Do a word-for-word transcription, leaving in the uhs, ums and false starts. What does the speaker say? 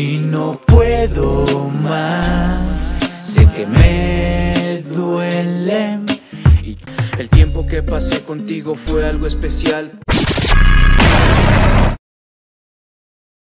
y no puedo más. Sé que me duele. Y el tiempo que pasé contigo fue algo especial.